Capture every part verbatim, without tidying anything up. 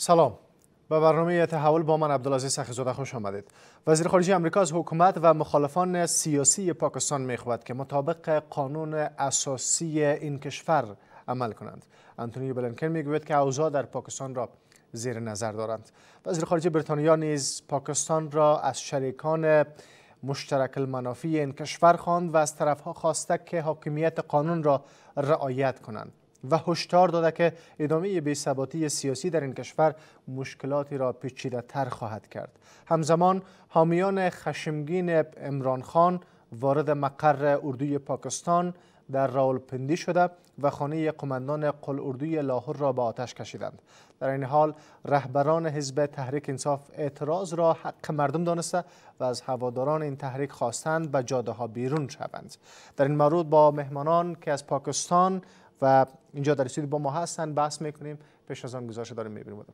سلام. به برنامه تحول با من عبدالعزیز سخی‌زاده خوش آمدید. وزیر خارجه آمریکا از حکومت و مخالفان سیاسی پاکستان می‌خواهد که مطابق قانون اساسی این کشور عمل کنند. آنتونی بلینکن میگوید که اوضاع در پاکستان را زیر نظر دارند. وزیر خارجه بریتانیا نیز پاکستان را از شریکان مشترک المنافع این کشور خواند و از طرفها خواسته که حاکمیت قانون را رعایت کنند و هشدار داده که ادامه بی‌ثباتی سیاسی در این کشور مشکلاتی را پیچیده‌تر خواهد کرد. همزمان حامیان خشمگین عمران خان وارد مقر اردوی پاکستان در راولپندی شده و خانه قماندان قلعه‌اردوی لاهور را به آتش کشیدند. در این حال رهبران حزب تحریک انصاف اعتراض را حق مردم دانسته و از هواداران این تحریک خواستند به جاده ها بیرون شوند. در این مورد با مهمانان که از پاکستان و اینجا در استودیو با ما هستند بحث میکنیم. پیش از آن گزارش داریم میبینیم.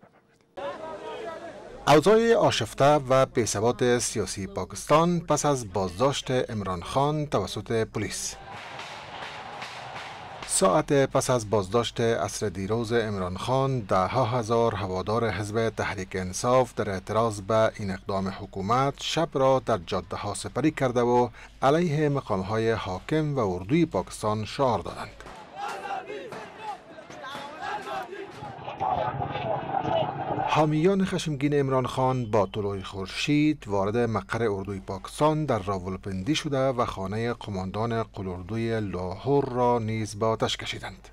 اوضاع آشفته و بی‌ثبات سیاسی پاکستان پس از بازداشت عمران خان توسط پلیس. ساعت پس از بازداشت عصر دیروز عمران خان، ده ها هزار هوادار حزب تحریک انصاف در اعتراض به این اقدام حکومت شب را در جاده ها سپری کرده و علیه مقام های حاکم و اردوی پاکستان شعار دادند. حامیان خشمگین عمران خان با طلوع خورشید وارد مقر اردوی پاکستان در راولپندی شده و خانه قماندان قلعه‌اردوی لاهور را نیز به آتش کشیدند.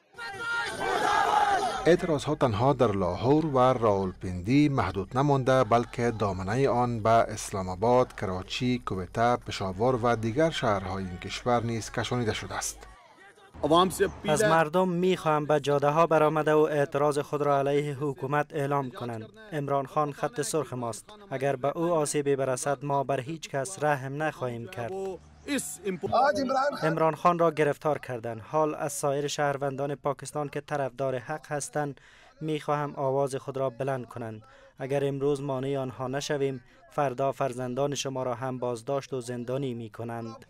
اعتراض ها تنها در لاهور و راولپندی محدود نمانده بلکه دامنه آن به اسلام آباد، کراچی، کویته، پشاور و دیگر شهرهای این کشور نیز کشانیده شده است. از مردم میخواهم به جاده ها برآمده و اعتراض خود را علیه حکومت اعلام کنند. عمران خان خط سرخ ماست. اگر به او آسیبی برسد ما بر هیچ کس رحم نخواهیم کرد. عمران خان را گرفتار کردند. حال از سایر شهروندان پاکستان که طرفدار حق هستند میخواهم آواز خود را بلند کنند. اگر امروز مانع آنها نشویم فردا فرزندان شما را هم بازداشت و زندانی می کنند.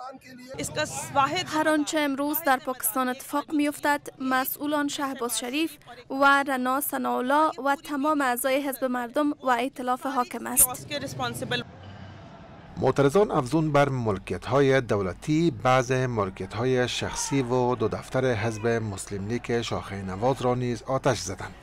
هر آنچه امروز در پاکستان اتفاق می افتد مسئولان شهباز شریف و رنا ثناءالله و تمام اعضای حزب مردم و ائتلاف حاکم است. معترضان افزون بر ملکیت های دولتی، بعض ملکیت های شخصی و دو دفتر حزب مسلم لیگ شاخه نواز را نیز آتش زدند.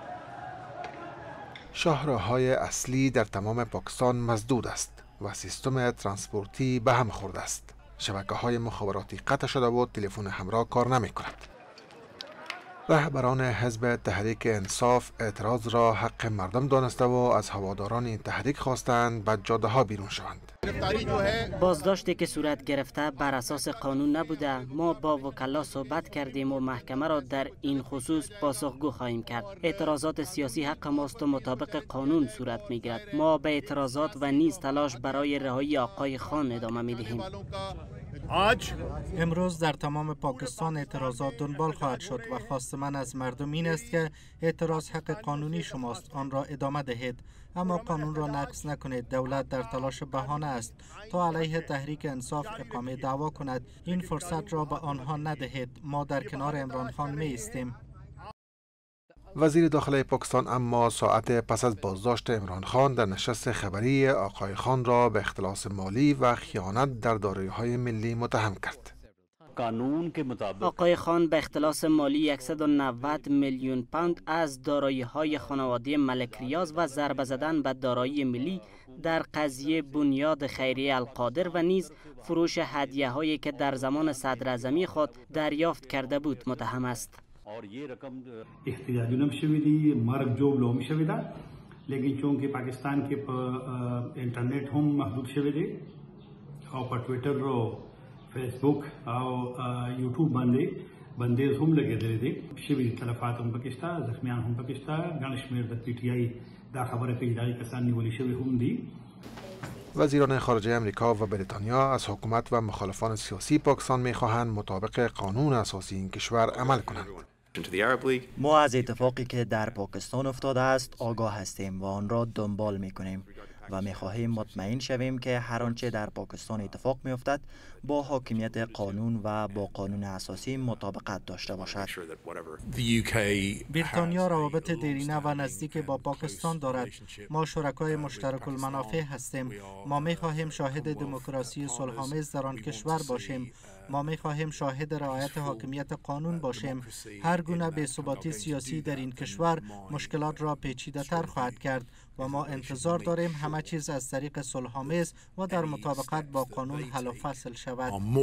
شاهراهای اصلی در تمام پاکستان مسدود است و سیستم ترانسپورتی به هم خورده است. شبکه های مخابراتی قطع شده و تلفن همراه کار نمی کند. رهبران حزب تحریک انصاف اعتراض را حق مردم دانسته و از هواداران این تحریک خواستند به جاده ها بیرون شوند. بازداشتی که صورت گرفته بر اساس قانون نبوده. ما با وکلا صحبت کردیم و محکمه را در این خصوص پاسخگو خواهیم کرد. اعتراضات سیاسی حق ماست و مطابق قانون صورت میگیرد. ما به اعتراضات و نیز تلاش برای رهایی آقای خان ادامه میدهیم. امروز در تمام پاکستان اعتراضات دنبال خواهد شد و خواست من از مردم این است که اعتراض حق قانونی شماست، آن را ادامه دهید، اما قانون را نقض نکنید. دولت در تلاش بهانه است تا علیه تحریک انصاف اقامه دعوا کند. این فرصت را به آنها ندهید. ما در کنار عمران خان می ایستیم. وزیر داخلی پاکستان اما ساعت پس از بازداشت عمران خان در نشست خبری آقای خان را به اختلاس مالی و خیانت در دارایی‌های ملی متهم کرد. قانون که مطابق آقای خان به اختلاس مالی صد و نود میلیون پوند از دارایی‌های خانواده ملک ریاض و ضربه زدن به دارایی ملی در قضیه بنیاد خیریه القادر و نیز فروش هدیه‌هایی که در زمان صدراعظمی خود دریافت کرده بود متهم است. احتجاجی نم شوی دی مرگ جوب لو می شوی دا لیکن چونکه پاکستان کے انٹرنیٹ هم محدود شوی دی او په ټوئیټر او فیسبوک او یوټیوب باندې بندیز هم لګیدل دي شوی تلفات هم پاکستان زخمیان هم پاکستان غنشمیر د پی ټی آی دا خبره کوي دا کسان نیولې شوی هم دي. وزیران خارجه امریکا و بریتانیا از حکومت و مخالفان سیاسی پاکستان می‌خواهند مطابق قانون اساسی این کشور عمل کنند. ما از اتفاقی که در پاکستان افتاده است آگاه هستیم و آن را دنبال می‌کنیم و می‌خواهیم مطمئن شویم که هر آنچه در پاکستان اتفاق می‌افتد با حاکمیت قانون و با قانون اساسی مطابقت داشته باشد. بریتانیا روابط دیرینه و نزدیک با پاکستان دارد. ما شرکای مشترک المنافع هستیم. ما می‌خواهیم شاهد دموکراسی صلح‌آمیز در آن کشور باشیم. ما می‌خواهیم شاهد رعایت حاکمیت قانون باشیم. هر گونه بی‌ثباتی سیاسی در این کشور مشکلات را پیچیده‌تر خواهد کرد و ما انتظار داریم همه چیز از طریق صلح‌آمیز و در مطابقت با قانون حل و فصل شود.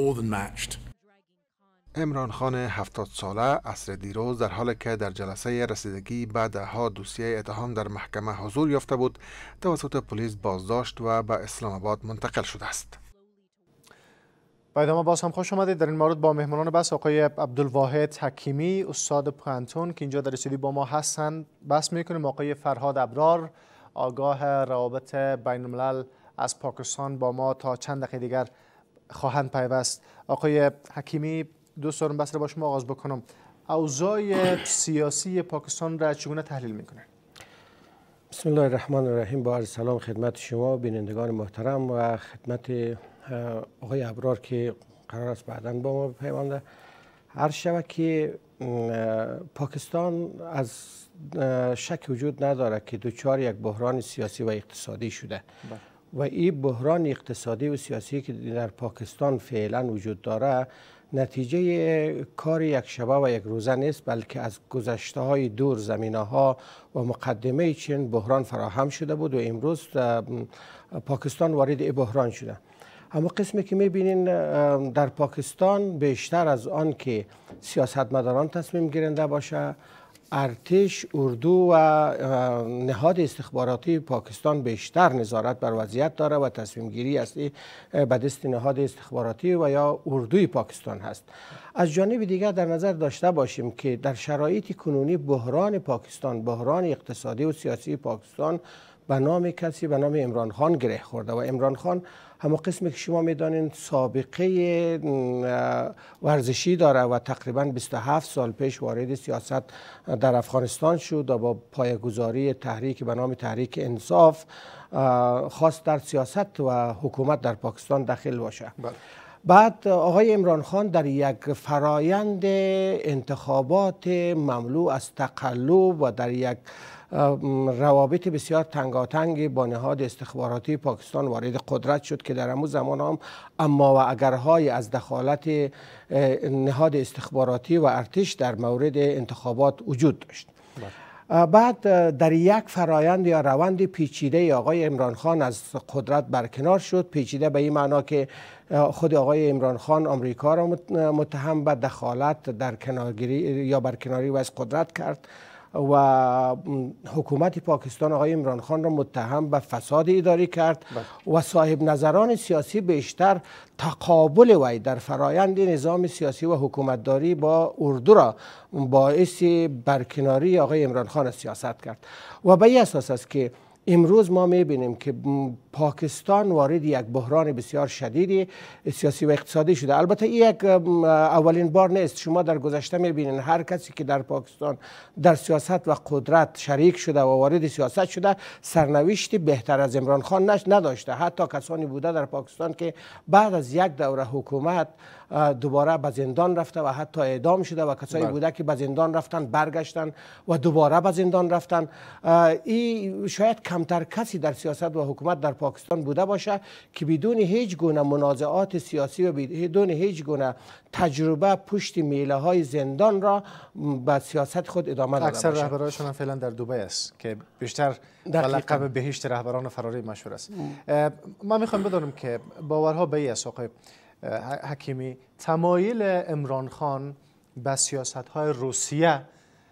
عمران خان هفتاد ساله عصر دیروز در حالی که در جلسه رسیدگی بعد ها دوسیه اتهام در محکمه حضور یافته بود توسط پلیس بازداشت و به اسلام آباد منتقل شده است. با ادامه باز هم خوش آمدید. در این مورد با مهمانان بحث آقای عبدالواحد حکیمی استاد پانتون که اینجا در استودیو با ما هستند بحث میکنیم. آقای فرهاد ابرار آگاه روابط بین الملل از پاکستان با ما تا چند دقیقه دیگر خواهند پیوست. آقای حکیمی دوست دارم بحث را با شما آغاز بکنم. اوضاع سیاسی پاکستان را چگونه تحلیل میکنه؟ بسم الله الرحمن الرحیم. با عرض سلام خدمت شما بینندگان محترم و خدمت آقای ابرار که قرار است بعداً با ما بپیونده. عرض شود که پاکستان از شک وجود نداره که دچار یک بحران سیاسی و اقتصادی شده و این بحران اقتصادی و سیاسی که در پاکستان فعلا وجود داره نتیجه کار یک شبه و یک روزه نیست، بلکه از گذشته های دور زمینه ها و مقدمه چین بحران فراهم شده بود و امروز پاکستان وارد این بحران شده. اما قسمی که میبینین در پاکستان بیشتر از آن که سیاستمداران تصمیم گیرنده باشه، ارتش، اردو و نهاد استخباراتی پاکستان بیشتر نظارت بر وضعیت داره و تصمیم گیری اصلی به دست نهاد استخباراتی و یا اردوی پاکستان هست. از جانب دیگر در نظر داشته باشیم که در شرایط کنونی بحران پاکستان، بحران اقتصادی و سیاسی پاکستان به نام کسی به نام عمران خان گره خورده و عمران خان همه قسمی که شما میدانید سابقه ورزشی داره و تقریبا بیست و هفت سال پیش وارد سیاست در افغانستان شد و با پایه‌گذاری تحریک به نام تحریک انصاف خواست در سیاست و حکومت در پاکستان داخل باشه. بله. بعد آقای عمران خان در یک فرایند انتخابات مملو از تقلب و در یک روابط بسیار تنگاتنگ با نهاد استخباراتی پاکستان وارد قدرت شد که در همون زمان هم اما و اگرهای از دخالت نهاد استخباراتی و ارتش در مورد انتخابات وجود داشت. بعد در یک فرایند یا روند پیچیده آقای عمران خان از قدرت برکنار شد. پیچیده به این معنا که خود آقای عمران خان آمریکا را متهم به دخالت در کنارگیری یا برکناری و از قدرت کرد و حکومت پاکستان آقای عمران خان را متهم به فساد اداری کرد و صاحب نظران سیاسی بیشتر تقابل وی در فرایند نظام سیاسی و حکومتداری با اردو را باعث برکناری آقای عمران خان از سیاست کرد و به این اساس است که امروز ما میبینیم که پاکستان وارد یک بحران بسیار شدید سیاسی و اقتصادی شده. البته این یک اولین بار نیست. شما در گذشته میبینید هر کسی که در پاکستان در سیاست و قدرت شریک شده و وارد سیاست شده سرنوشتی بهتر از عمران خان نداشته. حتی کسانی بوده در پاکستان که بعد از یک دوره حکومت دوباره به زندان رفته و حتی اعدام شده و کسایی بوده که به زندان رفتن برگشتن و دوباره به زندان رفتن. این شاید کمتر کسی در سیاست و حکومت در پاکستان بوده باشه که بدون هیچ گونه منازعات سیاسی و بدون هیچ گونه تجربه پشت میله های زندان را به سیاست خود ادامه داده باشه. اکثر رهبرانشون فعلا در دبی است که بیشتر لقب بهشت رهبران فراری مشهور است. ما میخوام بدونم که باورها به این است آقای حکیمی، تمایل عمران خان به سیاست های روسیه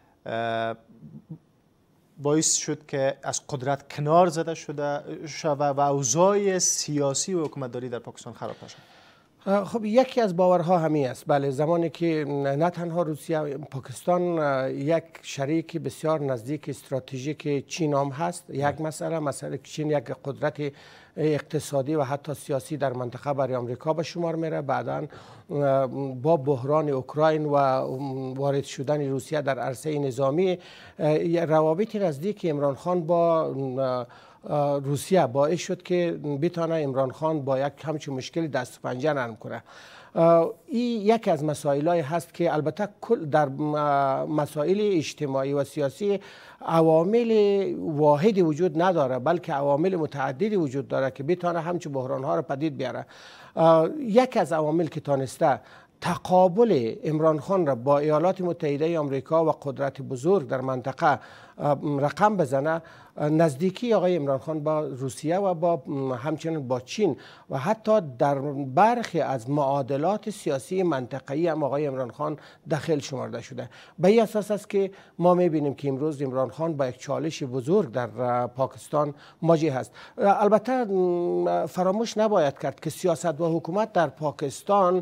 باعث شد که از قدرت کنار زده شده شود و اوضاع سیاسی و حکومتداری در پاکستان خراب شد. خب یکی از باورها همین است. بله، زمانی که نه تنها روسیه، پاکستان یک شریک بسیار نزدیک استراتژیک چین هم هست. یک مسئله مسئله چین یک قدرت اقتصادی و حتی سیاسی در منطقه برای آمریکا به شمار میره. بعداً با بحران اوکراین و وارد شدن روسیه در عرصه نظامی، روابط نزدیک عمران خان با روسیه باعث شد که بتانه عمران خان با یک همچین مشکل دست و پنجه نرم کنه. این یکی از مسائلی هست که البته در مسائل اجتماعی و سیاسی عوامل واحدی وجود نداره، بلکه عوامل متعددی وجود داره که بتانه همچین بحران ها را پدید بیاره. یکی از عوامل که تانسته تقابل عمران خان را با ایالات متحده آمریکا و قدرت بزرگ در منطقه رقم بزنه، نزدیکی آقای عمران خان با روسیه و با همچنین با چین و حتی در برخی از معادلات سیاسی منطقه‌ای هم آقای عمران خان داخل شمارده شده. به این اساس است که ما می‌بینیم که امروز عمران خان با یک چالش بزرگ در پاکستان مواجه است. البته فراموش نباید کرد که سیاست و حکومت در پاکستان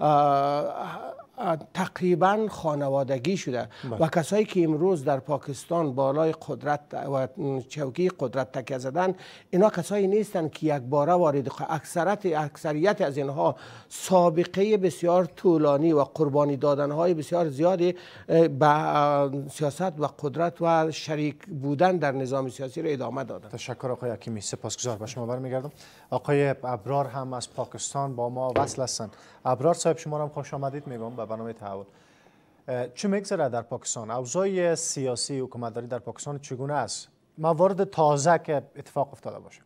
تقریبا خانوادگی شده و کسایی که امروز در پاکستان بالای قدرت و چوکی قدرت تکیه زدن، اینا کسایی نیستند که یک باره وارد، اکثرت اکثریت از اینها سابقه بسیار طولانی و قربانی دادنهای بسیار زیادی به سیاست و قدرت و شریک بودن در نظام سیاسی را ادامه دادند. تشکر آقای حکیمی، سپاسگزار. به شما برمیگردم. آقای ابرار هم از پاکستان با ما وصل هستند. ابرار صاحب، شما هم خوش آمدید میگم به برنامه تحول. چه میگذره در پاکستان؟ اوضاع سیاسی حکومتداری در پاکستان چگونه است؟ موارد تازه که اتفاق افتاده باشه.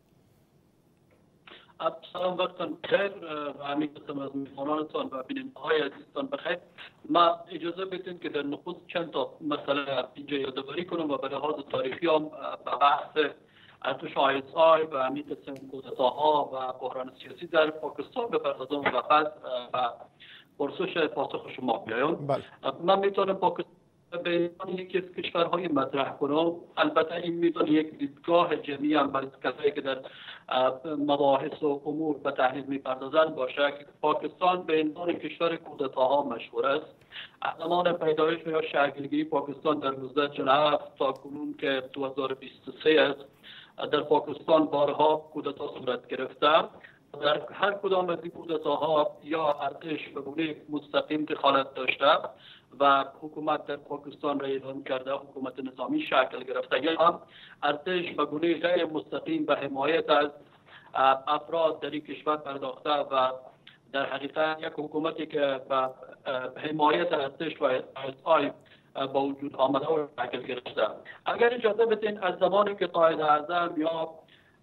سلام وقتان بخیر و همین قسم از میخوانانتان و بیننده‌های عزیزتان بخیر. ما اجازه بدین که در نخست چند تا مسئله اینجا یادآوری کنم و به لحاظ تاریخی هم به بحث ارتش آی اس آی و همین قسم کودتاها و بحران سیاسی در پاکستان بپردازم و بعد پرسش پاسخ شما بیایم. من میتونم پاکستان به عنوان یکی از کشورهای مطرح کنم. البته این میتونه یک دیدگاه جمعی هم برای کسایی که در مباحث و امور به تحلیل میپردازند باشه که پاکستان به عنوان کشور کودتاها مشهور است. از زمان پیدایش یا شکلگیری پاکستان در نوزده چهل و هفت تا کنون که دو هزار و بیست و سه است، در پاکستان بارها کودتا صورت گرفته. در هر کدام از این کودتاها یا ارتش به گونه مستقیم دخالت داشته و حکومت در پاکستان را اعلام کرده، حکومت نظامی شکل گرفته، یا هم ارتش به گونه غیر مستقیم به حمایت از افراد در این کشور پرداخته و در حقیقت یک حکومتی که به حمایت ارتش و اس آی با وجود آمده و شکل گرفته. اگر اجازه بدین از زمانی که قائد اعظم یا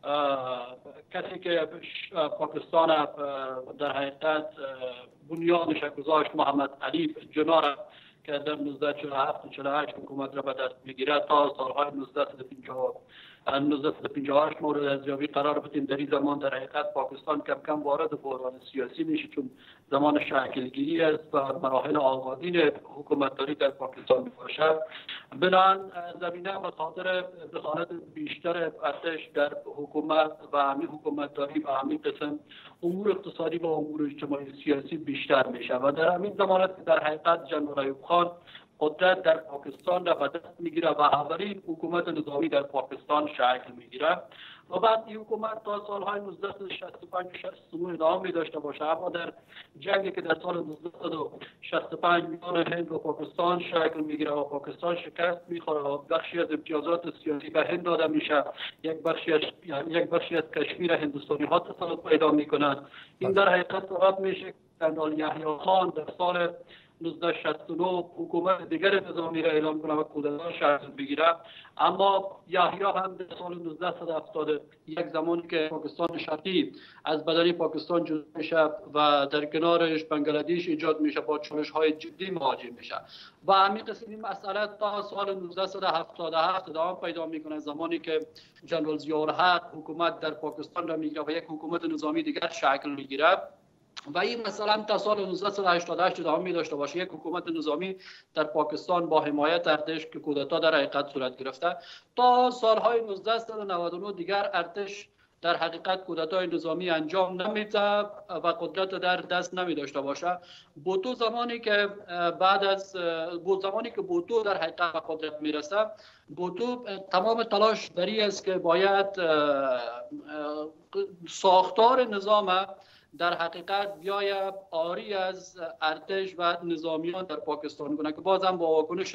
کسی که پاکستان در حقیقت بنیانش گذاشت، محمد علی جنا را که در نوزده چهل و هفت و چهل و هشت حکومت را به دست میگیرد تا سالهای نوزده پنجاه و هشت مورد ارزیابی قرار بدیم. در این زمان در حقیقت پاکستان کم کم وارد بحران سیاسی میشه، چون زمان شکلگیری است و مراحل آغازین حکومتداری در پاکستان میباشد. بنابراین زمینه به خاطر دخالت بیشتر ارتش در حکومت و همین حکومتداری و همین قسم امور اقتصادی و امور اجتماعی سیاسی بیشتر میشه و در همین زمان در حقیقت جنرال ایوب خان قدرت در پاکستان را به دست میگیره و اولین حکومت نظامی در پاکستان شکل میگیره و بعد این حکومت تا سالهای نوزده شصت و پنج و شصت و نه ادامه می داشته باشه. اما در جنگی که در سال نوزده شصت و پنج میان هند و پاکستان شکل میگیره و پاکستان شکست میخوره و بخشی از امتیازات سیاسی به هند داده میشه، یک بخشی از یعنی یک بخشی از کشمیر هندوستانی ها تسلط پیدا میکنند. این در حقیقت سبب میشه که جنرال یحیی خان در سال نوزده شصت و نه حکومت دیگر نظامی را اعلام کنه و کودتا شکل بگیره. اما یحیی هم در سال نوزده هفتاد و یک زمانی که پاکستان شرقی از بدن پاکستان جدا میشه و در کنارش بنگلادیش ایجاد میشه، با چالش های جدی مواجه میشه و همین قسم این مسئله تا سال نوزده هفتاد و هفت ادامه پیدا میکنه، زمانی که جنرال ضیاءالحق حکومت در پاکستان را میگیره و یک حکومت نظامی دیگر شکل میگیره و این مثلا تا سال نوزده هشتاد و هشت ادامه می داشته باشه، یک حکومت نظامی در پاکستان با حمایت ارتش که کودتا در حقیقت صورت گرفته تا سالهای نوزده نود و نه دیگر ارتش در حقیقت کودتای نظامی انجام نمیده و قدرت در دست نمی داشته باشه. بوتو زمانی که بعد از بود زمانی که بوتو در حقیقت به قدرت میرسه، بوتو تمام تلاش بری است که باید ساختار نظام در حقیقت بیاید آری از ارتش و نظامیان در پاکستان کنه که بازم با واکنش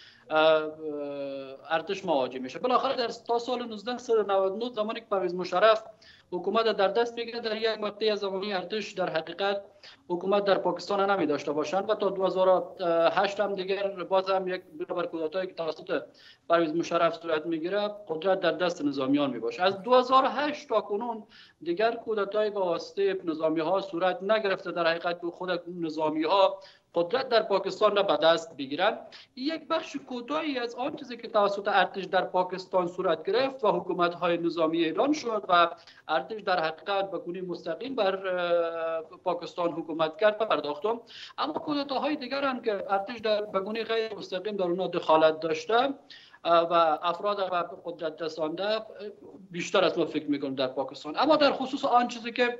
ارتش مواجه میشه. بالاخره در تا سال نوزده نود و نه زمانی که پرویز مشرف حکومت در دست میگیره، در یک مقطعی از زمانی ارتش در حقیقت حکومت در پاکستان نمی داشته باشند و تا دو هزار و هشت هم دیگر باز هم یک بر کودتایی که توسط پرویز مشرف صورت میگیره قدرت در دست نظامیان می باشه. از دو هزار و هشت تا کنون دیگر کودتایی با واسطه نظامی ها صورت نگرفته. در حقیقت خود نظامی ها قدرت در پاکستان را به دست بگیرند. یک بخش کوتاهی از آن چیزی که توسط ارتش در پاکستان صورت گرفت و حکومت های نظامی اعلان شد و ارتش در حقیقت به گونه مستقیم بر پاکستان حکومت کرد و پرداختم. اما کودتاهای دیگر هم که ارتش در به گونه غیر مستقیم در اونها دخالت داشته و افراد و قدرت رسانده بیشتر از ما فکر میکنم در پاکستان. اما در خصوص آن چیزی که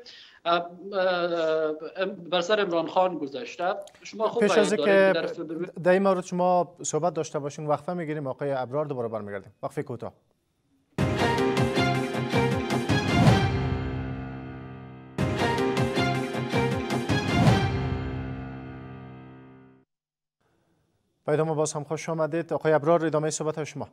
بر سر عمران خان گذشته، شما خوب پیش از اینکه در این مورد شما صحبت داشته باشین وقفه میگیریم. آقای ابرار دوباره برمیگردیم. وقفه کوتاه. با ادامه باز هم خوش آمدید. آقای ابرار ادامه صحبت شما.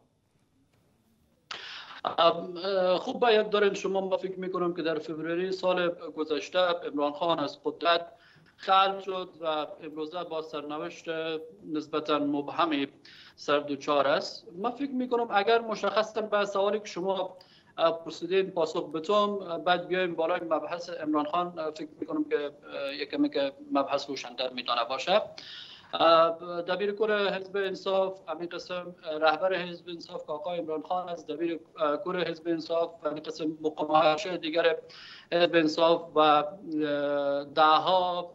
خوب باید دارین شما، ما فکر میکنم که در فوریه سال گذشته عمران خان از قدرت خلع شد و امروزه با سرنوشت نسبتا مبهمی سر دوچار است. من فکر میکنم اگر مشخصا به سوالی که شما پرسیدین پاسخ بدم، بعد بیایم بالای مبحث عمران خان، فکر میکنم که یکمی که مبحث روشن‌تر میتونه باشه. دبیر کل حزب انصاف همین قسم رهبر حزب انصاف که آقای عمران خان است، دبیر کل حزب انصاف همین قسم مقامات دیگر حزب انصاف و دهها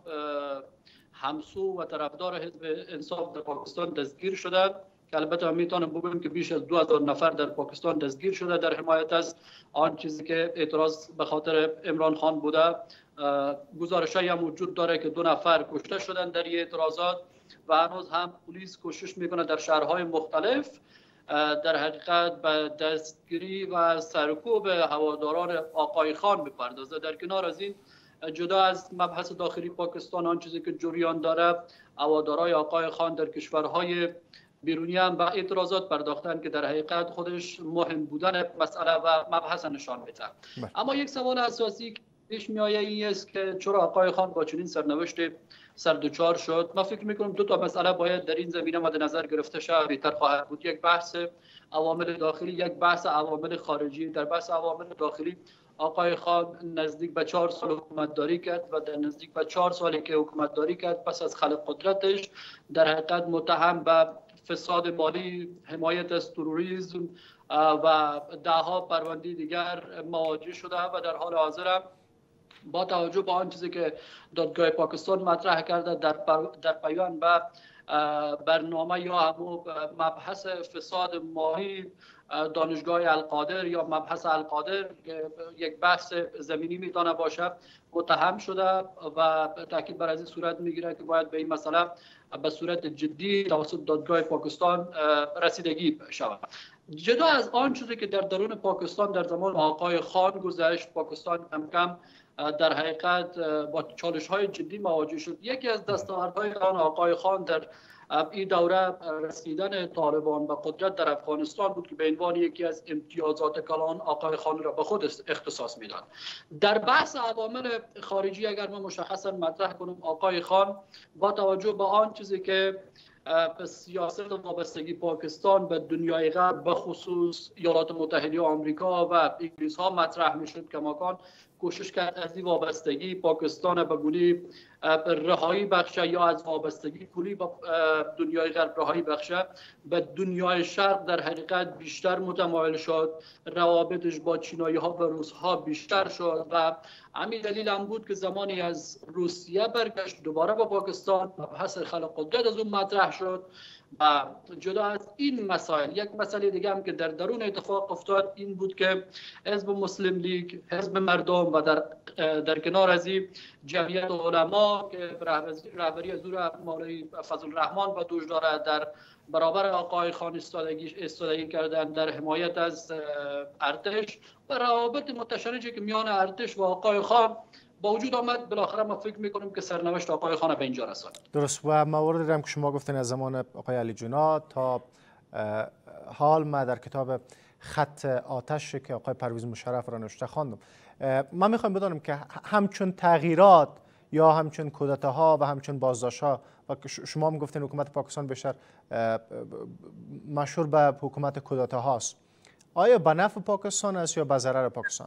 همسو و طرفدار حزب انصاف در پاکستان دستگیر شدند که البته میتونم بگم که بیش از دو هزار نفر در پاکستان دستگیر شده در حمایت از آن چیزی که اعتراض به خاطر عمران خان بوده. گزارش‌هایی هم وجود داره که دو نفر کشته شدن در این اعتراضات و هنوز هم پلیس کوشش میکنه در شهرهای مختلف در حقیقت به دستگیری و سرکوب هواداران آقای خان بپردازه. در کنار از این، جدا از مبحث داخلی پاکستان، آن چیزی که جریان داره، هوادارای آقای خان در کشورهای بیرونی هم به اعتراضات پرداختن که در حقیقت خودش مهم بودن مسئله و مبحث نشان میده. اما یک سوال اساسی که پیش میآید این است که چرا آقای خان با چنین سرنوشت سر دوچار شد. من فکر میکنم دو تا مسئله باید در این زمینه مد نظر گرفته شود، بهتر خواهد بود. یک بحث عوامل داخلی، یک بحث عوامل خارجی. در بحث عوامل داخلی، آقای خان نزدیک به چهار سال حکومت داری کرد و در نزدیک به چهار سالی که حکومت داری کرد پس از خلق قدرتش در حقیقت متهم به فساد مالی، حمایت از تروریسم و دهها پرونده دیگر مواجه شده و در حال حاضر با توجه به آن چیزی که دادگاه پاکستان مطرح کرده در در پیوند به برنامه یا همو مبحث فساد مالی دانشگاه القادر یا مبحث القادر که یک بحث زمینی میتونه باشه متهم شده و تاکید بر از این صورت میگیره که باید به این مسئله به صورت جدی توسط دادگاه پاکستان رسیدگی شود. جدا از آن چیزی که در درون پاکستان در زمان آقای خان گذشت، پاکستان کم کم در حقیقت با چالش های جدی مواجه شد. یکی از دستاوردهای آن آقای خان در این دوره رسیدن طالبان به قدرت در افغانستان بود که به عنوان یکی از امتیازات کلان آقای خان را به خود اختصاص میداد. در بحث عوامل خارجی اگر ما مشخصا مطرح کنیم، آقای خان با توجه به آن چیزی که سیاست و وابستگی پاکستان به دنیای غرب به خصوص ایالات متحده آمریکا و انگلیس ها مطرح میشد، کماکان کوشش کرد از این وابستگی پاکستان به گونه رهایی بخشه یا از وابستگی کلی به دنیای غرب رهایی بخشه. به دنیای شرق در حقیقت بیشتر متمایل شد، روابطش با چینایی ها و روس ها بیشتر شد و همین دلیل هم بود که زمانی از روسیه برگشت دوباره با پاکستان بحث خلق قدرت از اون مطرح شد. و جدا از این مسائل، یک مسئله دیگه هم که در درون اتفاق افتاد این بود که حزب مسلم لیگ، حزب مردم و در در کنار از این جمعیت علما که رهبری از مولوی فضل الرحمن و دوش داره در برابر آقای خان استادگی استادگی کردن در حمایت از ارتش و روابط متشنجی که میان ارتش و آقای خان با وجود آمد بالاخره ما فکر میکنیم که سرنوشت آقای خان به اینجا رساند. درست. و مواردی هم که شما گفتین از زمان آقای علی جونا تا حال ما در کتاب خط آتش که آقای پرویز مشرف را نوشته خواندم. من میخوایم بدانم که همچون تغییرات یا همچون کودتاها و همچون بازداشت‌ها و شما هم گفتین حکومت پاکستان بیشتر مشهور به حکومت کودتاهاست، آیا به نفع پاکستان است یا به ضرر پاکستان؟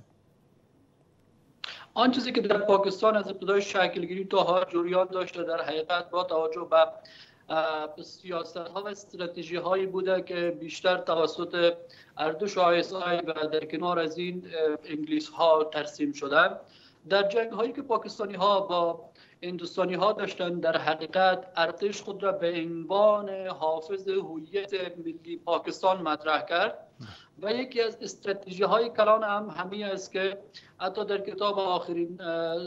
آن چیزی که در پاکستان از ابتدای شکلگیری تا حال جریان داشته در حقیقت با توجه به سیاست ها و استراتژی هایی بوده که بیشتر توسط اردوش و آی اس آی و در کنار از این انگلیس ها ترسیم شده. در جنگ هایی که پاکستانی ها با هندوستانی ها داشتن در حقیقت ارتش خود را به عنوان حافظ هویت ملی پاکستان مطرح کرد و یکی از استراتژی های کلان هم همین است که حتی در کتاب آخرین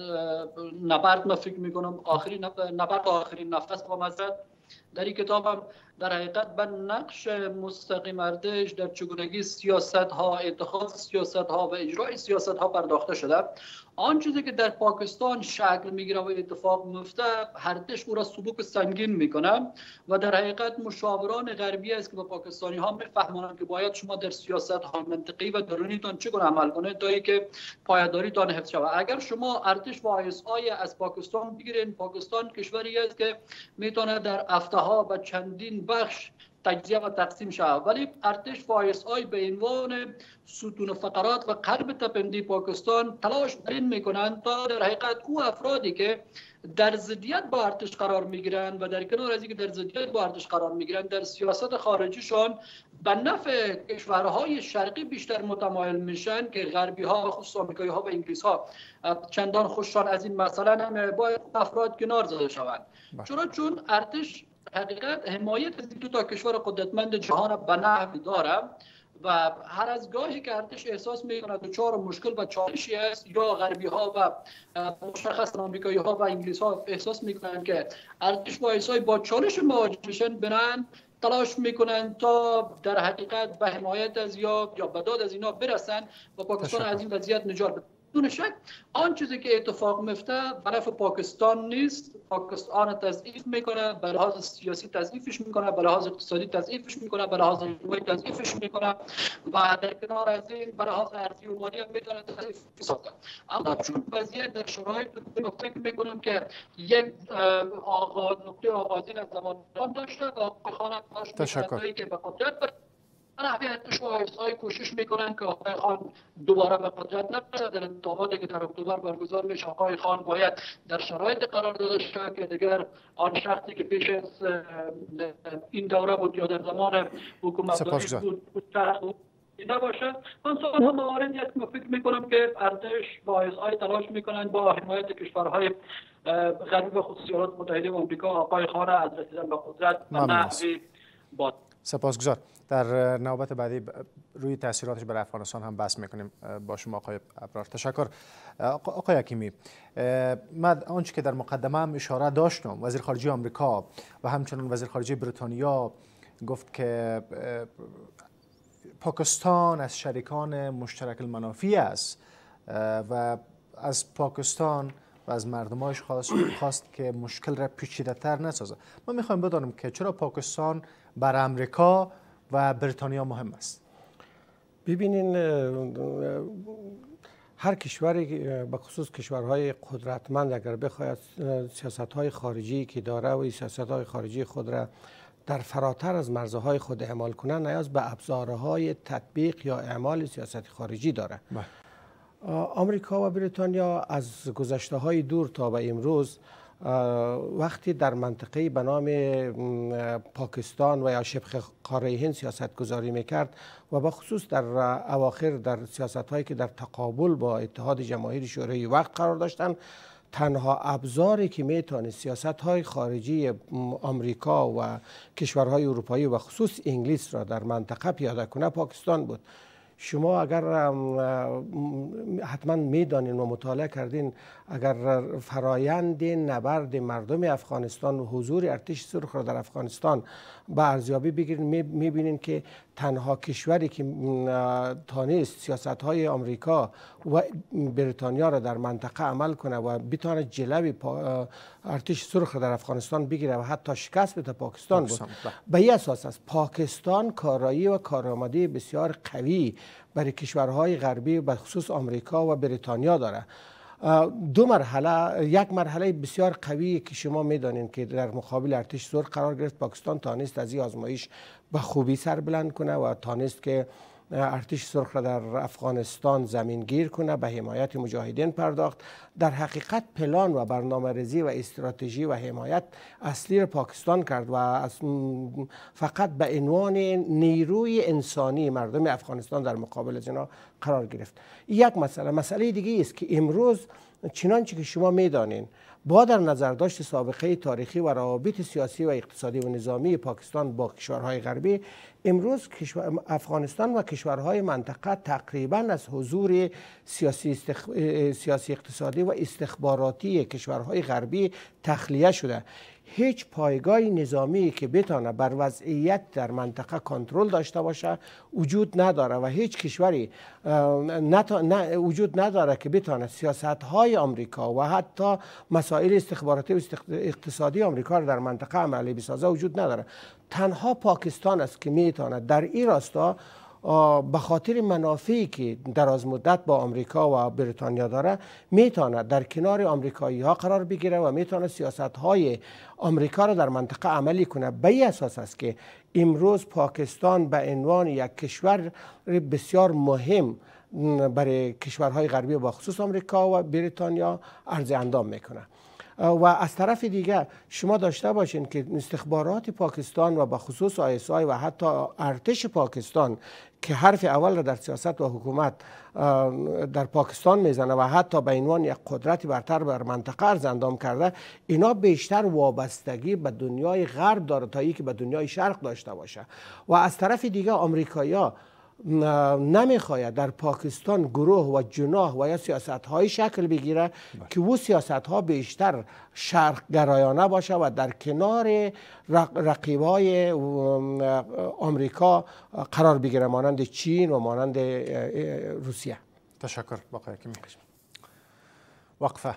نبرد ما فکر میکنم آخرین نبرد آخرین نفس با مزد در این کتاب هم در حقیقت به نقش مستقیم ارتش در چگونگی سیاست ها، اتخاذ سیاست ها و اجرای سیاست ها پرداخته شده. آن چیزی که در پاکستان شکل میگیره و اتفاق میفته، ارتش او را سبوک سنگین میکنه و در حقیقت مشاوران غربی است که به پاکستانی ها میفهمونن که باید شما در سیاست های منطقی و درونیتان چگونه عمل کنید تا اینکه پایداریتان حفظ شود. اگر شما ارتش و آی اس آی از پاکستان بگیرید، پاکستان کشوری است که میتونه در هفته ها و چندین بخش تجزیه و تقسیم شود، ولی ارتش و آی اس آی به عنوان ستون فقرات و قلب تپندی پاکستان تلاش بر این میکنند تا در حقیقت او افرادی که در ضدیت با ارتش قرار میگیرند و در کنار از اینکه در ضدیت با ارتش قرار میگیرند در سیاست خارجیشان به نفع کشورهای شرقی بیشتر متمایل میشن که غربی ها خصوصا آمریکایی ها و انگلیس ها چندان خوششان از این مسئله نمی باید افراد کنار زده شوند. چرا؟ چون ارتش حقیقت حمایت از دو تا کشور قدرتمند جهان به نحوی داره و هر از گاهی که ارتش احساس میکنه دچار مشکل و چالشی است یا غربی ها و مشخصا آمریکایی ها و انگلیس ها احساس میکنن که ارتش و آی اس آی با چالش مواجه میشن، برن تلاش میکنن تا در حقیقت به حمایت از یا یا به داد از اینا برسن و پاکستان از این وضعیت نجات بده. بدون شک آن چیزی که اتفاق میفته به نفع پاکستان نیست. پاکستان تضعیف میکنه، به لحاظ سیاسی تضعیفش میکنه، به لحاظ اقتصادی تضعیفش میکنه، به لحاظ اجتماعی تضعیفش میکنه و در کنار از این به لحاظ ارزی و مالی هم میتونه تضعیف سازه. اما چون وضعیت در شرایط فکر میکنم که یک آغاز نقطه آغازین از زمان داشته و خانه داشته که به قدرت ارتش و آی اس آی کوشش میکنن که آقای خان دوباره به قدرت نرسد. در انتخاباتی که در اکتبر برگزار میشه آقای خان باید در شرایط قرار داده شود که دیگر آن شخصی که پیش از این دوره بود یا در زمان حکومت بود نباشه. من سوال هم مواردی است که فکر میکنم که ارتش و آی اس آی تلاش میکنن با حمایت کشورهای غربی و خصوص ایالات متحده و آمریکا آقای خان از رسیدن به قدرت به نحوی باد. سپاسگزار. در نوبت بعدی روی تاثیراتش بر افغانستان هم بحث میکنیم با شما آقای ابرار. تشکر. آقای حکیمی، من آنچه که در مقدمه هم اشاره داشتم، وزیر خارجه آمریکا و همچنین وزیر خارجه بریتانیا گفت که پاکستان از شریکان مشترک المنافع است و از پاکستان و از مردمایش خواست, خواست که مشکل را پیچیده تر نسازه. ما میخوایم بدانیم که چرا پاکستان بر امریکا و بریتانیا مهم است؟ ببینین هر کشوری به خصوص کشورهای قدرتمند اگر بخواید سیاست‌های خارجی که داره و سیاست‌های خارجی خود را در فراتر از مرزهای خود اعمال کنند، نیاز به ابزارهای تطبیق یا اعمال سیاست خارجی داره. آمریکا و بریتانیا از گذشته‌های دور تا به امروز وقتی در منطقه به نام پاکستان و یا شبه قاره هند سیاست گذاری میکرد و به خصوص در اواخر در سیاست هایی که در تقابل با اتحاد جماهیر شوروی وقت قرار داشتن، تنها ابزاری که میتونه سیاست های خارجی آمریکا و کشورهای اروپایی و خصوص انگلیس را در منطقه پیاده کنه پاکستان بود. شما اگر حتما میدانین و مطالعه کردین، اگر فرایند نبرد مردم افغانستان و حضور ارتش سرخ را در افغانستان به ارزیابی بگیرین، میبینین که تنها کشوری که تانست سیاست های آمریکا و بریتانیا را در منطقه عمل کنه و بتونه جلوی ارتش سرخ را در افغانستان بگیره و حتی شکست بده پاکستان بود. به این اساس است پاکستان کارایی و کارآمدی بسیار قوی برای کشورهای غربی به خصوص آمریکا و بریتانیا داره. دو مرحله، یک مرحله بسیار قوی که شما میدانین که در مقابل ارتش سرخ قرار گرفت، پاکستان تانست از این آزمایش به خوبی سر بلند کنه و تانست که ارتش سرخ را در افغانستان زمین گیر کنه، به حمایت مجاهدین پرداخت. در حقیقت پلان و برنامه ریزی و استراتژی و حمایت اصلی را پاکستان کرد و از فقط به عنوان نیروی انسانی مردم افغانستان در مقابل از اینا قرار گرفت. یک مسئله مسئله دیگه است که امروز چنانچه که شما میدانین با در نظر داشت سابقه تاریخی و روابط سیاسی و اقتصادی و نظامی پاکستان با کشورهای غربی، امروز کشور افغانستان و کشورهای منطقه تقریبا از حضور سیاسی, استخ... سیاسی اقتصادی و استخباراتی کشورهای غربی تخلیه شده. هیچ پایگاه نظامی که بتانه بر وضعیت در منطقه کنترل داشته باشه وجود نداره و هیچ کشوری نتا... نه وجود نداره که بتانه سیاست‌های آمریکا و حتی مسائل استخباراتی و استخ... اقتصادی آمریکا را در منطقه عملی بسازه وجود نداره. تنها پاکستان است که میتونه در این راستا به خاطر منافعی که دراز مدت با آمریکا و بریتانیا داره میتونه در کنار آمریکایی ها قرار بگیره و میتونه سیاست های آمریکا را در منطقه عملی کنه. به این اساس است که امروز پاکستان به عنوان یک کشور بسیار مهم برای کشورهای غربی با خصوص آمریکا و بریتانیا عرض اندام میکنه. و از طرف دیگه شما داشته باشین که استخبارات پاکستان و به خصوص آی اس آی و حتی ارتش پاکستان که حرف اول را در سیاست و حکومت در پاکستان میزنه و حتی به عنوان یک قدرت برتر بر منطقه عرض اندام کرده، اینا بیشتر وابستگی به دنیای غرب داره تا اینکه به دنیای شرق داشته باشه. و از طرف دیگه آمریکایی‌ها نمیخواید در پاکستان گروه و جناح و یا سیاست های شکل بگیره باید. که او سیاست ها بیشتر شرق گرایانه باشه و در کنار رقیبای آمریکا قرار بگیره، مانند چین و مانند روسیه. تشکر. باقی کمی وقفه.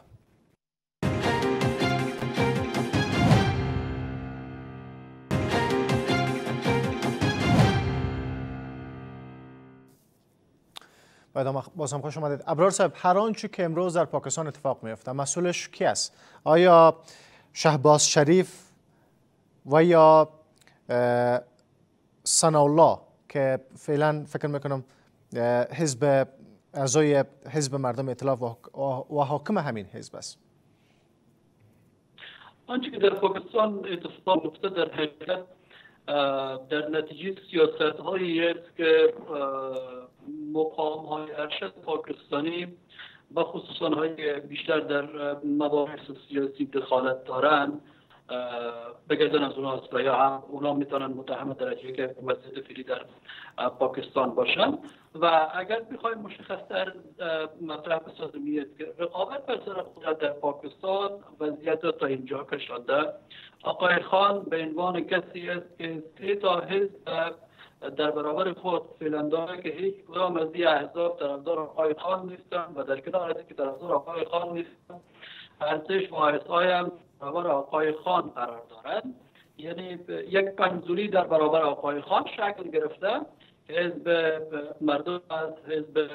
باز هم خوش آمدید. ابرار صاحب، هر آنچه که امروز در پاکستان اتفاق میفته مسئولش کی است؟ آیا شهباز شریف و یا ثناءالله که فعلا فکر میکنم حزب اعضای حزب مردم ائتلاف و حاکم همین حزب است؟ آنچه که در پاکستان اتفاق افتاده در حقیقت در نتیجه سیاست هایی است که مقام های ارشد پاکستانی و خصوصا های بیشتر در مباحث سیاسی دخالت دارند بگردن از اونها است و یا هم اونا میتونن متهم درجه که وضعیت فعلی در پاکستان باشن. و اگر بخوایم مشخصتر مطرح بسازیم که رقابت بر سر قدرت در پاکستان وضعیت تا اینجا کشانده. آقای خان به عنوان کسی است که سه تا حزب در برابر خود فعلا داره که هیچ کدام از این احزاب طرفدار آقای خان نیستن و در کنار از اینکه طرفدار آقای خان نیستن، ارتش و آی اس آی هم برابر آقای خان قرار دارند. یعنی یک پنجولی در برابر آقای خان شکل گرفته. حزب مردم از حزب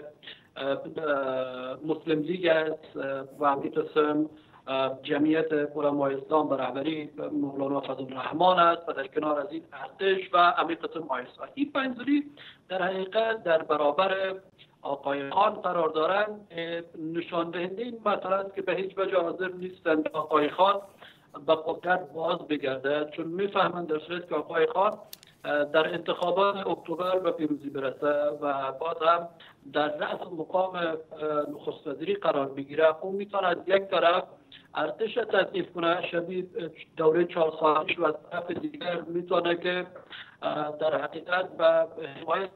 مسلم لیگ است و همین قسم جمعیت علمای اسلام به رهبری مولانا فضلالرحمن است و در کنار از این ارتش و همین قسم آی اس آی. این پنجولی در حقیقت در برابر آقای خان قرار دارند. نشان دهنده این مسئله است که به هیچ وجه حاضر نیستند آقای خان به قدرت باز بگرده، چون میفهمند در صورت که آقای خان در انتخابات اکتبر به پیروزی برسه و باز هم در رأس مقام نخست وزیری قرار بگیره، اون میتونه از یک طرف ارتش تضعیف کنه شبیه دوره چهار سالش و از طرف دیگر میتونه که در حقیقت به حمایت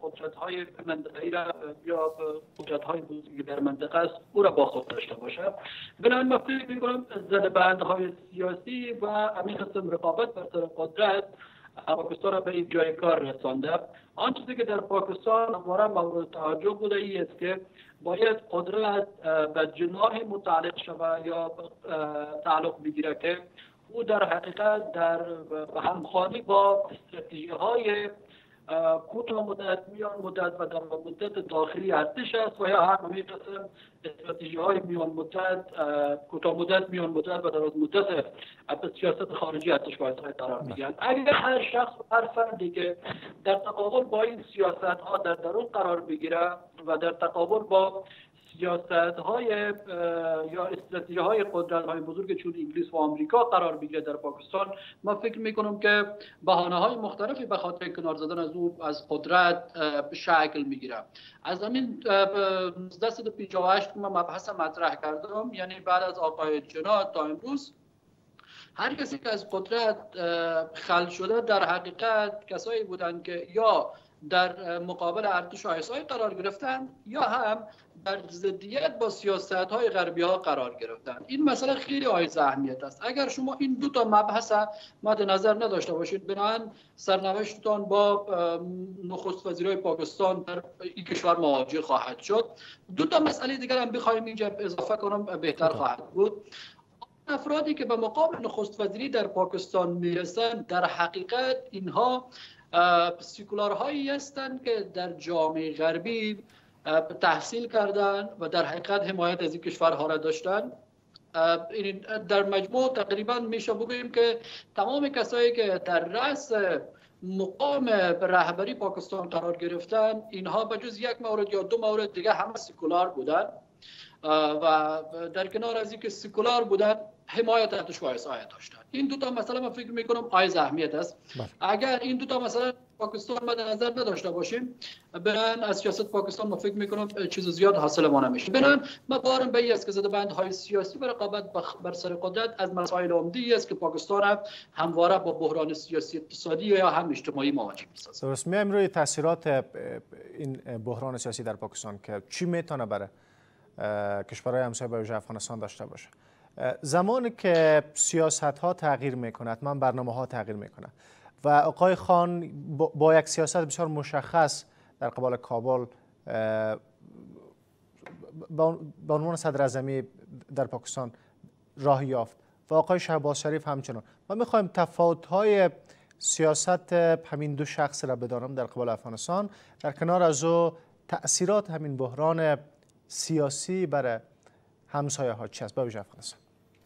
قدرت‌های منطقه‌ای را یا قدرت‌های بزرگی در منطقه است او را با خود داشته باشد. بنابراین من فکر می‌کنم زدبندهای سیاسی و همین قسم رقابت بر سر قدرت پاکستان را به این جای کار رسانده. آن چیزی که در پاکستان همواره مورد توجه بوده ای است که باید قدرت به جناح متعلق شود یا تعلق بگیره که او در حقیقت در همخوانی با استراتژی های کوتاه مدت، میان مدت و در مدت داخلی ارتش است و یا همین قسم استراتژی های میان مدت، کوتاه مدت، میان مدت و دراز مدت به سیاست خارجی ارتش باید قرار میگیرند. اگر هر شخص و هر فردی که در تقابل با این سیاست ها در درون قرار بگیره و در تقابل با سیاست های یا استراتژی های قدرت های بزرگ چون انگلیس و آمریکا قرار بگیره در پاکستان، من فکر میکنم که بهانه های مختلفی به خاطر کنار زدن از او از قدرت شکل میگیره. از همین نوزده پنجاه و هشت که من مبحث مطرح کردم، یعنی بعد از آقای جنا تا امروز هر کسی که از قدرت خلع شده در حقیقت کسایی بودند که یا در مقابل ارتش و آیسای قرار گرفتن یا هم در ضدیت با سیاست‌های غربی ها قرار گرفتن. این مسئله خیلی حائز اهمیت است. اگر شما این دو تا مبحث مد نظر نداشته باشید، بنابراین سرنوشتتان با نخست وزیرای پاکستان در این کشور مواجه خواهد شد. دو تا مسئله دیگر هم بخوایم اینجا اضافه کنم بهتر خواهد بود. افرادی که به مقام نخست وزیری در پاکستان میرسن در حقیقت اینها سیکولارهایی هستند که در جامعه غربی تحصیل کردن و در حقیقت حمایت از این کشورها را داشتن. در مجموع تقریبا میشه بگوییم که تمام کسایی که در رأس مقام رهبری پاکستان قرار گرفتن اینها به جز یک مورد یا دو مورد دیگه همه سیکولار بودن و در کنار از اینکه سیکولار بودن حمایت ارتش و آیسای داشتن. این دو تا مسئله من فکر میکنم حائز اهمیت است. اگر این دو تا مسئله پاکستان مد نظر نداشته باشیم، برن از سیاست پاکستان ما فکر میکنم چیز زیاد حاصل ما نمیشه. برن ما بارم به این است که زدبندهای سیاسی و رقابت بر سر قدرت از مسائل عمده است که پاکستان همواره با بحران سیاسی اقتصادی یا هم اجتماعی مواجه میسازه. درست. میایم روی تاثیرات این بحران سیاسی در پاکستان که چی میتونه برای کشورهای همسایه با افغانستان داشته باشه. زمانی که سیاست ها تغییر میکنه، حتما برنامه ها تغییر میکنه و آقای خان با, با یک سیاست بسیار مشخص در قبال کابل به عنوان صدر اعظمی در پاکستان راه یافت و آقای شهباز شریف همچنان. ما میخوایم تفاوت های سیاست همین دو شخص را بدانم در قبال افغانستان، در کنار از او تأثیرات همین بحران سیاسی برای همسایه ها چی است؟ ببینید افغانستان.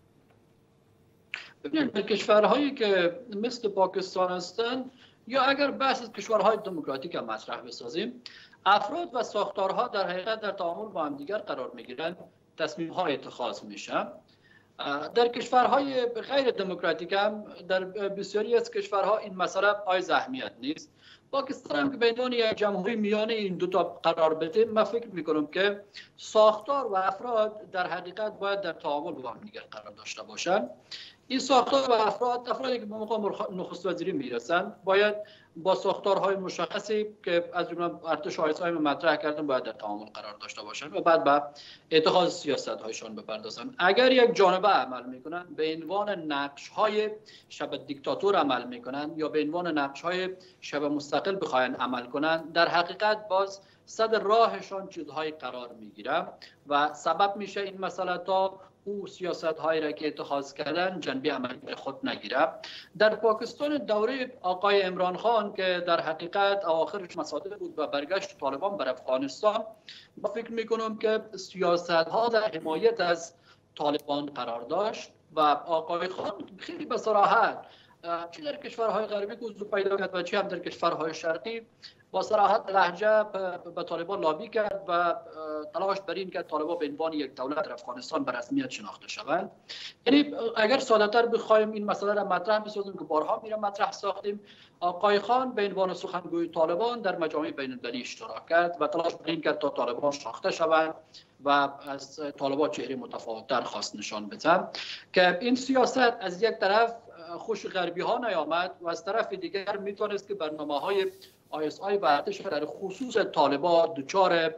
ببینید در کشورهایی که مثل پاکستان هستند یا اگر بحث از کشورهای دموکراتیک هم مطرح بسازیم، افراد و ساختارها در حقیقت در تعامل با هم دیگر قرار میگیرند، تصمیم ها اتخاذ میشن. در کشورهای غیر دموکراتیک هم در بسیاری از کشورها این مسئله حائز اهمیت نیست. پاکستان هم که به عنوان یک جمهوری میانه این دو تا قرار بده، من فکر میکنم که ساختار و افراد در حقیقت باید در تعامل با هم دیگر قرار داشته باشند. این ساختار و افراد افرادی که به مقام نخست وزیری میرسن باید با ساختارهای مشخصی که از جمله ارتش و آیسای مطرح کردن باید در تعامل قرار داشته باشند و بعد به اتخاذ سیاست‌هایشان بپردازند. اگر یک جانبه عمل میکنن به عنوان نقش‌های شبه دیکتاتور عمل میکنن یا به عنوان نقش‌های شبه مستقل بخواین عمل کنن، در حقیقت باز صد راهشان چیزهای قرار میگیره و سبب میشه این مسئله تا او سیاست هایی را که اتخاذ کردن جنبه عملی خود نگیره. در پاکستان دوره آقای عمران خان که در حقیقت اواخرش مصادره بود و برگشت طالبان بر افغانستان، با فکر میکنم که سیاست ها در حمایت از طالبان قرار داشت و آقای خان خیلی به صراحت چه در کشورهای غربی حضور پیدا کرد و چه هم در کشورهای شرقی با صراحت لهجه به طالبان لابی کرد و تلاش بر این که طالبان به عنوان یک دولت در افغانستان به رسمیت شناخته شوند. یعنی اگر ساده‌تر بخوایم این مسئله را مطرح بسازیم که بارها میره مطرح ساختیم، آقای خان به عنوان سخنگوی طالبان در مجامع بین‌المللی اشتراک کرد و تلاش بر این کرد تا طالبان شناخته شوند و از طالبان چهره متفاوت‌تر خواست نشان بدن که این سیاست از یک طرف خوش غربی ها نیامد و از طرف دیگر میتونست که برنامه های آی اس آی و ارتش در خصوص طالبان دچار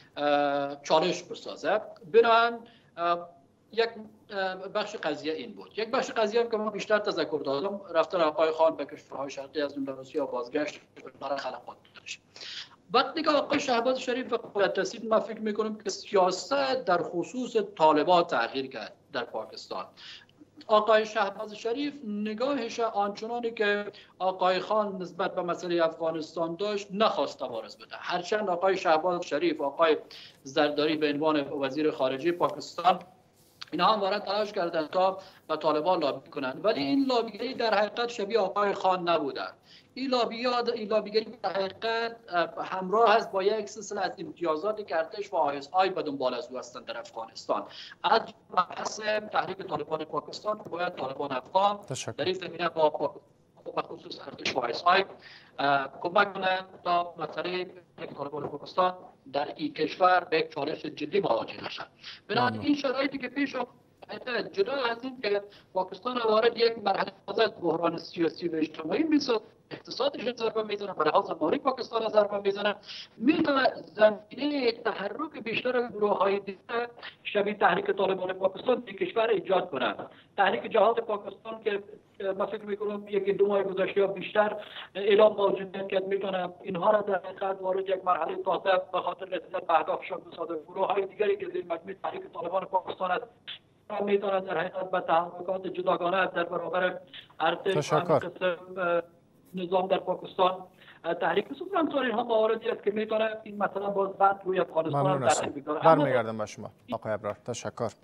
چالش بسازه. بنابراین یک بخش قضیه این بود. یک بخش قضیه هم که من بیشتر تذکر دادم، رفتن آقای خان به کشورهای شرقی از جمله روسیه و بازگشت برای خلافات داشت. وقتی که آقای شهباز شریف وقت رسید، من فکر میکنم که سیاست در خصوص طالبان تغییر کرد در پاکستان. آقای شهباز شریف نگاهش آنچنانی که آقای خان نسبت به مسئله افغانستان داشت نخواست وارد بده. هرچند آقای شهباز شریف، آقای زرداری به عنوان وزیر خارجه پاکستان، اینها هم وارد تلاش کردند تا به طالبان لابی کنند، ولی این لابیگری در حقیقت شبیه آقای خان نبودند. این لابیات این لابیگری در حقیقت همراه است با یک سلسله از امتیازاتی که ارتش و آی اس آی به دنبال از او هستند در افغانستان. از بحث تحریک طالبان پاکستان باید طالبان افغان در این زمینه با خصوص ارتش و آی اس آی کمک کنند تا مسئله طالبان پاکستان در این کشور به یک چالش جدی مواجه نشد. بنابراین این شرایطی که پیش آمد، جدا از این که پاکستان وارد یک مرحله از بحران سیاسی و اجتماعی میشه، اقتصادش ضربه میزنه، به لحاظ مالی پاکستان ضربه میزنه، میتونه زمینه تحرک بیشتر گروه‌های دیگه شبیه تحریک طالبان پاکستان در کشور ایجاد کنه. تحریک جهاد پاکستان که من فکر میکنم یکی دو ماه گذشته یا بیشتر اعلام موجودیت کرد، میتونه اینها را در حقیقت وارد یک مرحله تازه به خاطر رسیدن به اهدافشان بسازه. گروه‌های دیگری که در مجموعه تحریک طالبان پاکستان است میتونه در حقیقت به تحرکات جداگانه در برابر ارتش و نظام در پاکستان تحریک بسازه. همطور اینها مواردی است که میتونه این مثلا باز بعد روی افغانستان تاثیر بگذاره. برمیگردم به شما آقای ابرار. تشکر.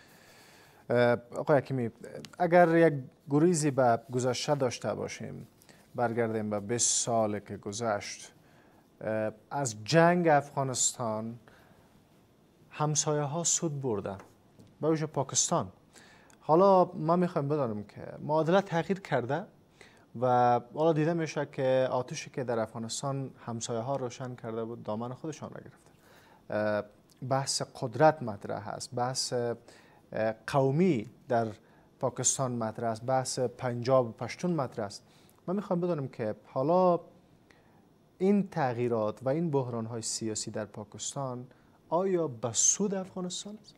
آقای حکیمی، اگر یک گریزی به گذشته داشته باشیم، برگردیم به بیست سال که گذشت از جنگ افغانستان، همسایه ها سود بردن به ویژه پاکستان. حالا ما میخوایم بدانیم که معادله تغییر کرده و حالا دیده میشه که آتشی که در افغانستان همسایه ها روشن کرده بود دامن خودشان را گرفته. بحث قدرت مطرح است، بحث قومی در پاکستان مطرح است، بحث پنجاب و پشتون مطرح است. ما میخوایم بدانیم که حالا این تغییرات و این بحران های سیاسی در پاکستان آیا به سود افغانستان است؟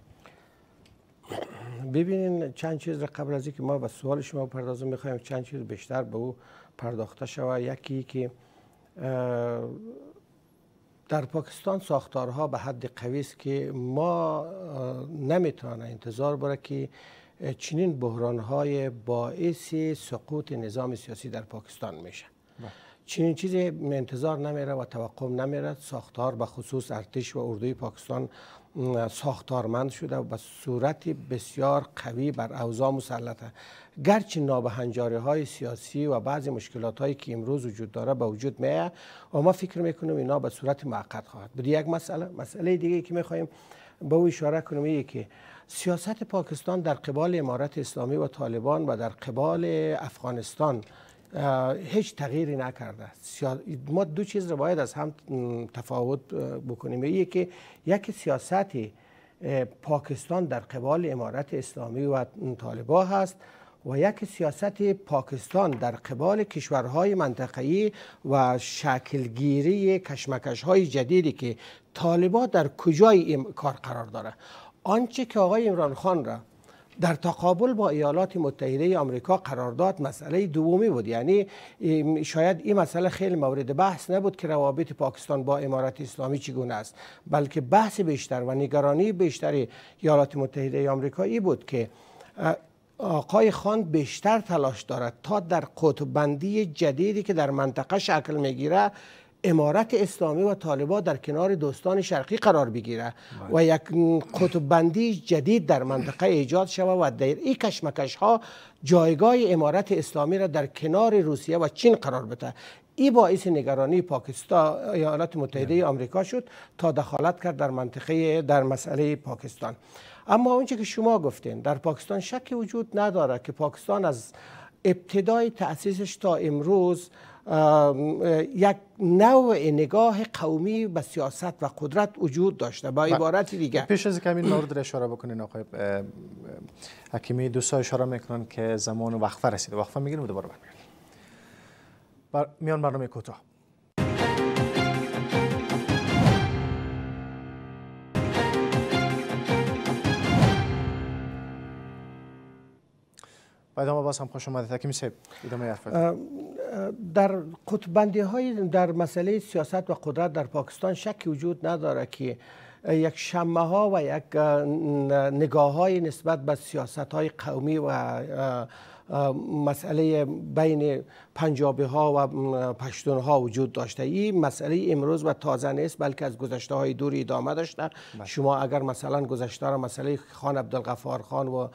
ببینین چند چیز را قبل از اینکه ما به سوال شما بپردازیم میخوایم چند چیز بیشتر به او پرداخته شود. یکی که در پاکستان ساختارها به حد قوی است که ما نمیتوانیم انتظار بره که چنین بحرانهای باعث سقوط نظام سیاسی در پاکستان میشه. چنین چیزی انتظار نمیره و توقع نمیره. ساختار به خصوص ارتش و اردوی پاکستان ساختارمند شده و به صورت بسیار قوی بر اوضاع مسلطه. گرچه نابهنجاری های سیاسی و بعضی مشکلات هایی که امروز وجود داره به وجود میاد و ما فکر میکنیم اینا به صورت موقت خواهد بود. یک مسئله مسئله دیگه که میخوایم به او اشاره کنیم اینه که سیاست پاکستان در قبال امارت اسلامی و طالبان و در قبال افغانستان هیچ تغییری نکرده. ما دو چیز رو باید از هم تفاوت بکنیم. یکی که یک سیاست پاکستان در قبال امارت اسلامی و طالبان هست و یک سیاست پاکستان در قبال کشورهای منطقه‌ای و شکلگیری کشمکش‌های جدیدی که طالبان در کجای این کار قرار داره. آنچه که آقای عمران خان را در تقابل با ایالات متحده آمریکا قرار داد مسئله دومی بود. یعنی شاید این مسئله خیلی مورد بحث نبود که روابط پاکستان با امارت اسلامی چگونه است، بلکه بحث بیشتر و نگرانی بیشتری ایالات متحده آمریکایی بود که آقای خان بیشتر تلاش دارد تا در قطب بندی جدیدی که در منطقه شکل میگیره امارت اسلامی و طالبان در کنار دوستان شرقی قرار بگیره و یک قطب بندی جدید در منطقه ایجاد شود و در این کشمکش ها جایگاه امارت اسلامی را در کنار روسیه و چین قرار بده. این باعث نگرانی پاکستان ایالات متحده آمریکا شد تا دخالت کرد در منطقه در مسئله پاکستان. اما اونچه که شما گفتین در پاکستان شک وجود نداره که پاکستان از ابتدای تأسیسش تا امروز یک نوع نگاه قومی به سیاست و قدرت وجود داشته. با عبارت دیگه پیش از که این مورد را اشاره بکنین آقای حکیمی، دوستا اشاره میکنن که زمان وقفه رسیده. وقفه میگیریم و دوباره برمیگردیم. بر... میان برنامه کوتاه. و ادامه باز هم خوش آمدید حکیم صاحب. ادامه حرف در قطب‌بندی های در مسئله سیاست و قدرت در پاکستان شکی وجود نداره که یک شمه ها و یک نگاه های نسبت به سیاست های قومی و مسئله بین پنجابی ها و پشتون ها وجود داشته. این مسئله امروز و تازه نیست، بلکه از گذشته های دور ادامه داشته. شما اگر مثلا گذشته را مسئله خان عبدالغفار خان و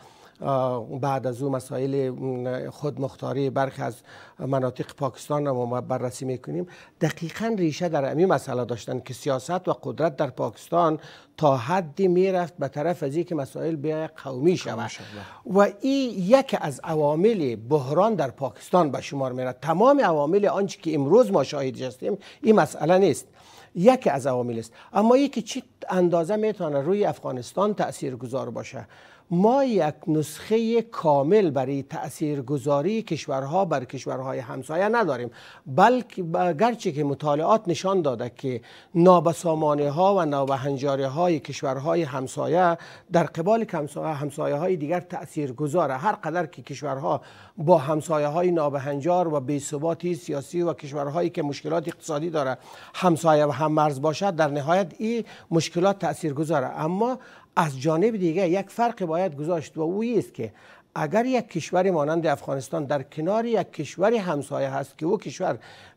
بعد از او مسائل خودمختاری برخی از مناطق پاکستان را ما بررسی میکنیم، دقیقا ریشه در همین مسئله داشتن که سیاست و قدرت در پاکستان تا حدی میرفت به طرف از اینکه مسائل به قومی شود و این یک از عوامل بحران در پاکستان به شمار میرد. تمام عوامل آنچه که امروز ما شاهدش هستیم این مسئله نیست، یکی از عوامل است. اما یکی چی اندازه میتونه روی افغانستان تأثیر گذار باشه؟ ما یک نسخه کامل برای تاثیرگذاری کشورها بر کشورهای همسایه نداریم، بلکه گرچه که مطالعات نشان داده که نابسامانی ها و نابهنجاری های کشورهای همسایه در قبال همسایه های دیگر تاثیرگذاره. هر قدر که کشورها با همسایه های نابهنجار و بی‌ثباتی سیاسی و کشورهایی که مشکلات اقتصادی داره همسایه و هم مرز باشد، در نهایت این مشکلات تاثیرگذاره. اما از جانب دیگه یک فرق باید گذاشت و او است که اگر یک کشور مانند افغانستان در کنار یک کشور همسایه هست که او کشور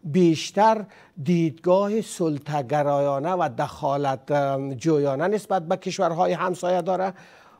بیشتر دیدگاه سلطه‌گرایانه و دخالت جویانه نسبت به کشورهای همسایه داره،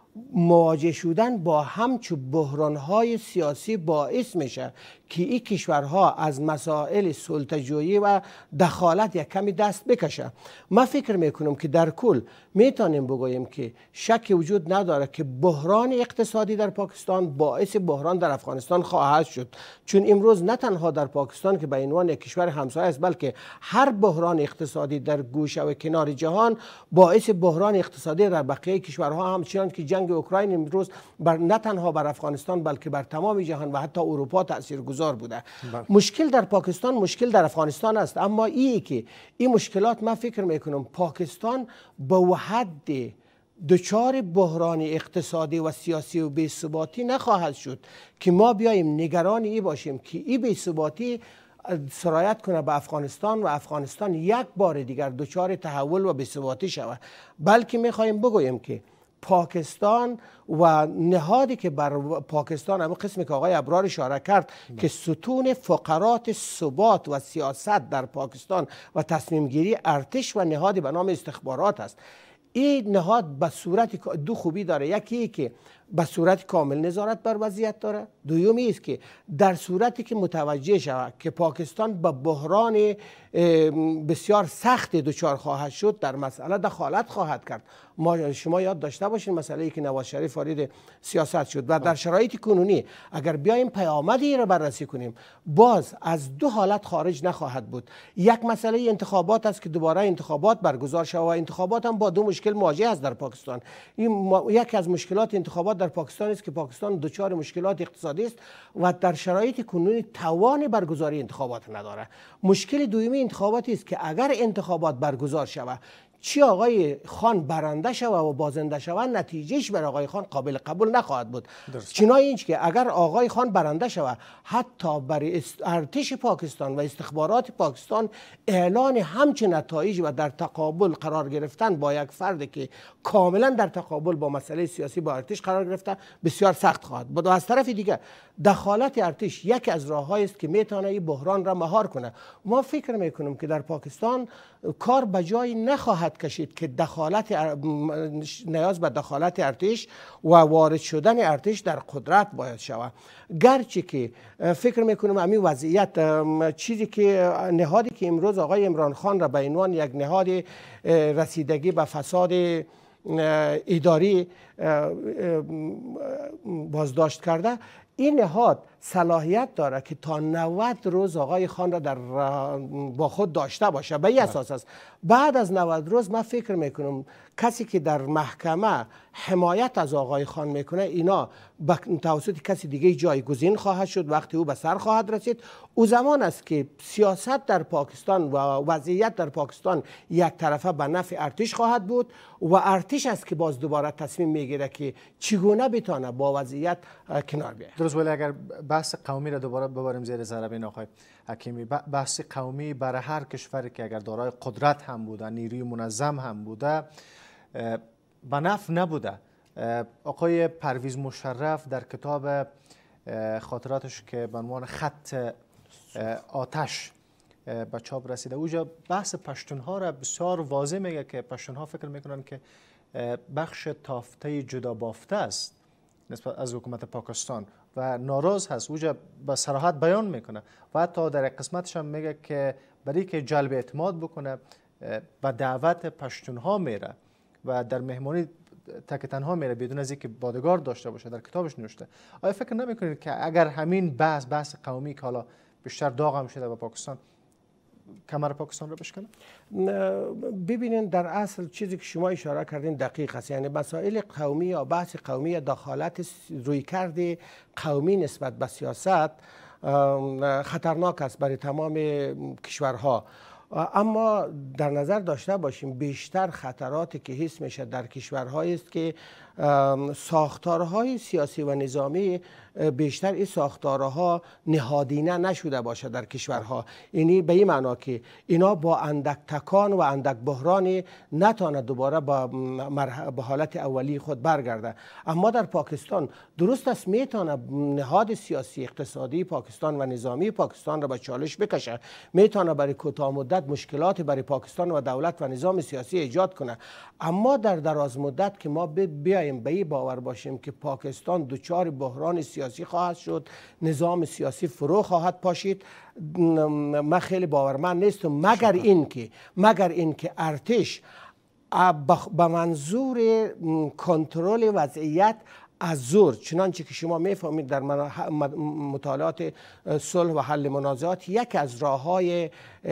مواجه شدن با همچو بحران‌های سیاسی باعث میشه که این کشورها از مسائل سلطه‌جویی و دخالت یک کمی دست بکشه. من فکر میکنم که در کل میتونیم بگوییم که شک وجود نداره که بحران اقتصادی در پاکستان باعث بحران در افغانستان خواهد شد، چون امروز نه تنها در پاکستان که به عنوان یک کشور همسایه است، بلکه هر بحران اقتصادی در گوشه و کنار جهان باعث بحران اقتصادی در بقیه کشورها هم، چنانکه که جنگ اوکراین امروز بر نه تنها بر افغانستان بلکه بر تمام جهان و حتی اروپا تاثیرگذار بوده. بله. مشکل در پاکستان مشکل در افغانستان است، اما ای که این مشکلات من فکر میکنم پاکستان به حد دچار بحران اقتصادی و سیاسی و بی‌ثباتی نخواهد شد که ما بیاییم نگران ای باشیم که این بی‌ثباتی سرایت کنه به افغانستان و افغانستان یک بار دیگر دچار تحول و بی‌ثباتی شود. بلکه میخواهیم بگوییم که پاکستان و نهادی که بر پاکستان، همون قسمی که آقای ابرار اشاره کرد ده. که ستون فقرات ثبات و سیاست در پاکستان و تصمیم گیری ارتش و نهادی به نام استخبارات است. این نهاد به صورت دو خوبی داره، یکی که به صورت کامل نظارت بر وضعیت داره، دومی است که در صورتی که متوجه شود که پاکستان به بحران بسیار سخت دچار خواهد شد در مسئله دخالت خواهد کرد. ما شما یاد داشته باشین مسئله ای که نواز شریف وارد سیاست شد و در شرایط کنونی اگر بیایم پیامدی را بررسی کنیم باز از دو حالت خارج نخواهد بود. یک مسئله انتخابات است که دوباره انتخابات برگزار شود و انتخابات هم با دو مشکل مواجه است در پاکستان. این یکی از مشکلات انتخابات در پاکستان است که پاکستان دچار مشکلات اقتصادی است و در شرایط کنونی توان برگزاری انتخابات نداره. مشکل دومی انتخابات است که اگر انتخابات برگزار شود چی آقای خان برنده شود و بازنده شود نتیجهش بر آقای خان قابل قبول نخواهد بود. چنانچه اینج که اگر آقای خان برنده شود حتی برای ارتش پاکستان و استخبارات پاکستان اعلان همچین نتایج و در تقابل قرار گرفتن با یک فرد که کاملا در تقابل با مسئله سیاسی با ارتش قرار گرفته بسیار سخت خواهد بود. و از طرف دیگه دخالت ارتش یکی از راههایی است که میتونه این بحران را مهار کنه. ما فکر میکنیم که در پاکستان کار به جای نخواهد کشید که دخالت نیاز به دخالت ارتش و وارد شدن ارتش در قدرت باید شود. گرچه که فکر میکنم همین وضعیت چیزی که نهادی که امروز آقای عمران خان را به عنوان یک نهاد رسیدگی به فساد اداری بازداشت کرده، این نهاد صلاحیت داره که تا نود روز آقای خان را در با خود داشته باشه. به این اساس است. بعد از نود روز من فکر میکنم کسی که در محکمه حمایت از آقای خان میکنه اینا به توسط کسی دیگه جایگزین خواهد شد. وقتی او به سر خواهد رسید او زمان است که سیاست در پاکستان و وضعیت در پاکستان یک طرفه به نفع ارتش خواهد بود و ارتش است که باز دوباره تصمیم میگیره که چگونه بتونه با وضعیت کنار بیاید. درست، ولی اگر بحث قومی را دوباره ببریم زیر ضرب این آقای حکیمی، بحث قومی برای هر کشوری که اگر دارای قدرت هم بوده، نیروی منظم هم بوده، به نفع نبوده. آقای پرویز مشرف در کتاب خاطراتش که به عنوان خط آتش به چاپ رسیده، اوجا بحث پشتونها را بسیار واضح میگه که پشتونها فکر میکنن که بخش تافته جدا بافته است نسبت از حکومت پاکستان و ناراض هست. اوجا به صراحت بیان میکنه و حتی در قسمتش هم میگه که برای که جلب اعتماد بکنه به دعوت پشتونها میره و در مهمانی تک تنها میره بدون از اینکه بادگار داشته باشه. در کتابش نوشته. آیا فکر نمیکنید که اگر همین بحث بحث قومی که حالا بیشتر داغ هم شده با پاکستان کمر پاکستان رو بشکنه؟ ببینید در اصل چیزی که شما اشاره کردین دقیق است. یعنی مسائل قومی یا بحث قومی یا دخالت رویکرد قومی نسبت به سیاست خطرناک است برای تمام کشورها. اما در نظر داشته باشیم بیشتر خطراتی که حس میشه در کشورهایی است که ساختارهای سیاسی و نظامی بیشتر این ساختارها نهادینه نشده باشه در کشورها. یعنی به این معنا که اینا با اندک تکان و اندک بحرانی نتونه دوباره با به حالت اولی خود برگرده. اما در پاکستان درست است میتونه نهاد سیاسی اقتصادی پاکستان و نظامی پاکستان را به چالش بکشه، میتونه برای کوتاه مدت مشکلات برای پاکستان و دولت و نظام سیاسی ایجاد کنه. اما در دراز مدت که ما بیایم به این باور باشیم که پاکستان دچار بحران سیاسی خواهد شد، نظام سیاسی فرو خواهد پاشید، من خیلی باورمند نیستم مگر اینکه مگر اینکه ارتش به منظور کنترل وضعیت از زور، چنانچه که شما میفهمید در مطالعات صلح و حل منازعات یک از راههای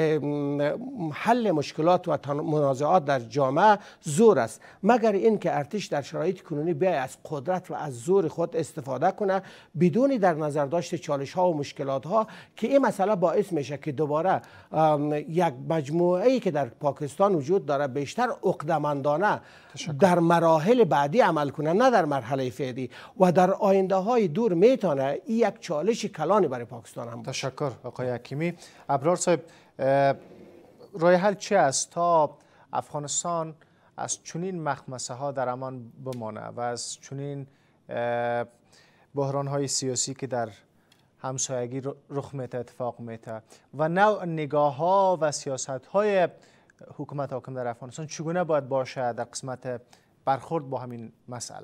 حل مشکلات و منازعات در جامعه زور است. مگر اینکه ارتش در شرایط کنونی بیاید از قدرت و از زور خود استفاده کنه بدون در نظر داشت چالش ها و مشکلات ها، که این مسئله باعث میشه که دوباره یک مجموعه ای که در پاکستان وجود داره بیشتر عقده‌مندانه در مراحل بعدی عمل کنه، نه در مرحله فعلی، و در آینده های دور میتونه این یک چالش کلانی برای پاکستان هم باشه. تشکر آقای حکیمی. ابرار صاحب، راه حل چه است تا افغانستان از چنین مخمسه ها در امان بمانه و از چنین بحران های سیاسی که در همسایگی رخ میته اتفاق میته و نوع نگاه ها و سیاست های حکومت حاکم در افغانستان چگونه باید باشه در قسمت برخورد با همین مسئله؟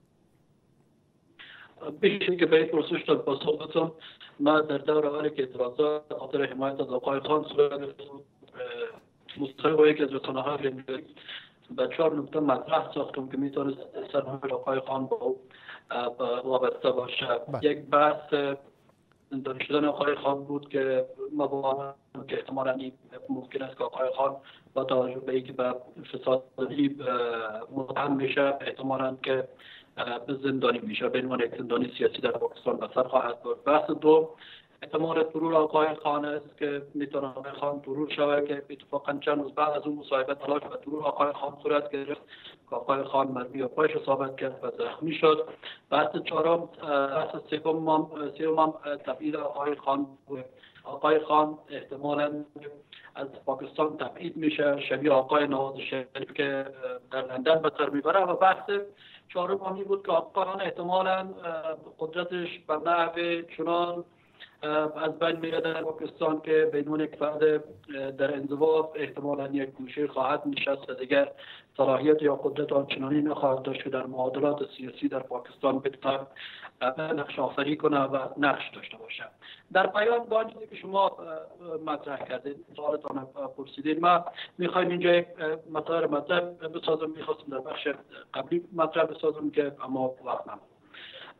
بیشتر که به این پرسش داد پاسخ بدم، ما در دور اولی که اعتراضات خاطر حمایت از آقای خان صورت گرفت، مستقیم با یکی از رسانه‌های فیلمبری به چهار نکته مطرح ساختم که میتونست سرنوشت آقای خان با وابسته باشه. یک بحث زندانی شدن آقای خان بود که ما با که احتمالاً ممکن است که آقای خان با توجه به اینکه به فسادی متهم میشه احتمالاً که به زندانی میشه، به عنوان یک زندانی سیاسی در پاکستان به سر خواهد برد. بحث دو احتمال فرور آقای خان است که میتونه آقای خان فرور شود که اتفاقا چند روز بعد از اون مصاحبه تلاش به فرور آقای خان صورت گرفت که آقای خان مرمی و پایش ثابت کرد و زخمی شد. بحث چهارم بحث سوم سوم تبعید آقای خان بود. آقای خان احتمالاً از پاکستان تبعید میشه شبیه آقای نواز شریف که در لندن به سر میبره. و بحث چهارم همی بود که آقای خان احتمالاً قدرتش به نحو چنان از بین میره در پاکستان که بدون یک فرد در انضباط احتمالاً یک گوشه خواهد نشست و دیگر صلاحیت یا قدرت آنچنانی نخواهد داشت که در معادلات سیاسی در پاکستان بتونه نقش آفری کنه و نقش داشته باشه. در پایان با چیزی که شما مطرح کردید، سوالتان پرسیدید، ما میخوایم اینجا یک مطالب مطلب بسازم، میخواستم در بخش قبلی مطلب بسازم که اما وقت نموند.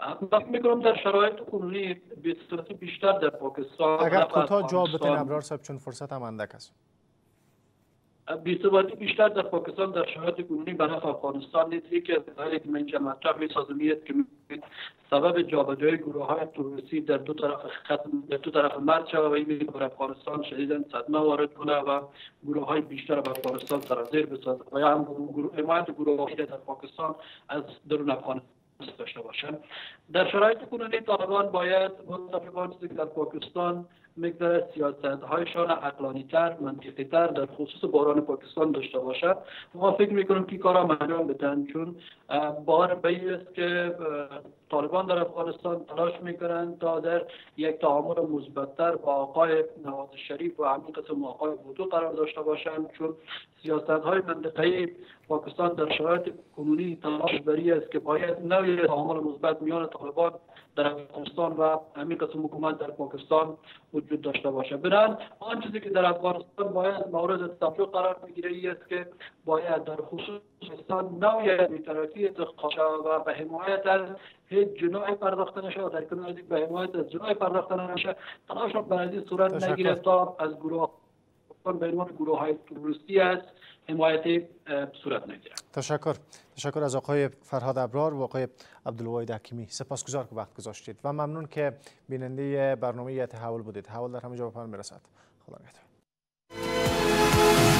من میگم در شرایط کنونی به صورت بیشتر در پاکستان اگر کوتاه جواب بدین ابرار صاحب چون فرصت هم اندک است. بی‌ثباتی بیشتر در پاکستان در شرایط کنونی به نفع افغانستان نیست. یکی از دلایلی که من اینجا مطرح می‌سازم است که سبب جابجایی گروه‌های تروریستی در دو طرف خط در دو طرف مرز شود و این بر افغانستان شدیداً صدمه وارد کنه و گروه‌های بیشتر به افغانستان سرازیر بسازد و یا هم حمایت گروه‌هایی در پاکستان از درون افغانستان داشته باشند. در شرایط کنونی طالبان باید متفقان چیزی که در پاکستان مقدار سیاست‌هایشان عقلانی‌تر، منطقی‌تر در خصوص بحران پاکستان داشته باشد. ما فکر می‌کنم که کارا انجام بدن، چون بار به این است که طالبان در افغانستان تلاش می‌کنند تا در یک تعامل مثبت‌تر با آقای نواز شریف و همین قسم آقای بوتو قرار داشته باشند، چون سیاست‌های منطقه‌ای پاکستان در شرایط کنونی تلاش بری است که باید نوعی تعامل مثبت میان طالبان در افغانستان و همین قسم حکومت در پاکستان وجود داشته باشه. بنابراین آن چیزی که در افغانستان باید مورد توجه قرار بگیره ای است که باید در خصوص پاکستان نوعی بی‌طرفی اتخاذ و به حمایت از هیچ جناحی پرداخته نشه و در کنار از به حمایت از جناحی پرداخته نشه تلاش برای این صورت نگیره تا از گروه به عنوان گروه‌های تروریستی است حمایت صورت نگیره. تشکر. تشکر از آقای فرهاد ابرار و آقای عبدالواحد حکیمی. سپاسگزار که وقت گذاشتید و ممنون که بیننده برنامه تحول بودید. تحول در همه جا به پایان میرسد. خدا نگهدار.